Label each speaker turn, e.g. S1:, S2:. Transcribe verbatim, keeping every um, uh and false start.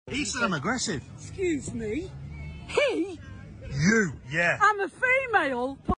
S1: He said I'm aggressive.
S2: Excuse me. He?
S1: You, yeah.
S2: I'm a female.